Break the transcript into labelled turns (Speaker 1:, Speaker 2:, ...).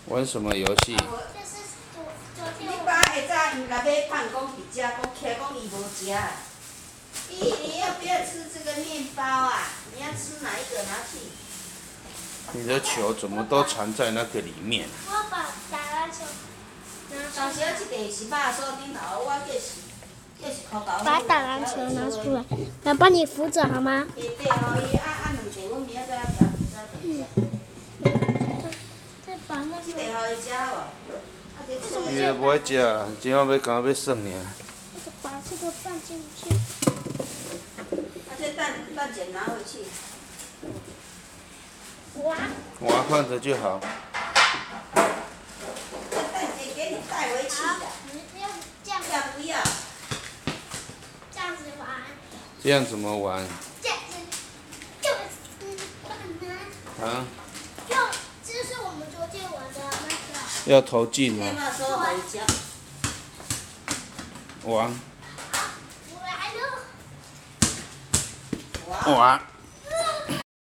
Speaker 1: 玩什么游戏？
Speaker 2: 你爸下早因甲买饭讲伫遮，讲起讲伊无食。你要不要吃这个面包啊？你要吃哪一个？拿去。
Speaker 1: 你的球怎么都藏在那个里面？
Speaker 3: 我把打篮球
Speaker 2: 当时这个是肉酥顶头，我叫是土豆。
Speaker 3: 把打篮球拿出来，来帮你扶着好吗？
Speaker 2: 对对哦，伊按两块，阮明仔载调
Speaker 3: 再把那
Speaker 2: 这
Speaker 3: 个，
Speaker 2: 个互伊食无？
Speaker 1: 伊都不爱食，今晚要干要耍尔。
Speaker 3: 把这个放进去。
Speaker 2: 这蛋剪拿回去。
Speaker 1: 我放着就好。
Speaker 2: 这蛋剪给你带回去的。
Speaker 3: 你要这样，
Speaker 2: 要不要？
Speaker 3: 这样子玩。
Speaker 1: 这样怎么玩？
Speaker 3: 这样子就是办
Speaker 1: 啊？
Speaker 3: 这是我们昨天玩的那个。
Speaker 1: 要投进吗？
Speaker 2: 妈说回家。
Speaker 1: 玩。
Speaker 3: 我来了。
Speaker 2: 哇。
Speaker 1: 玩。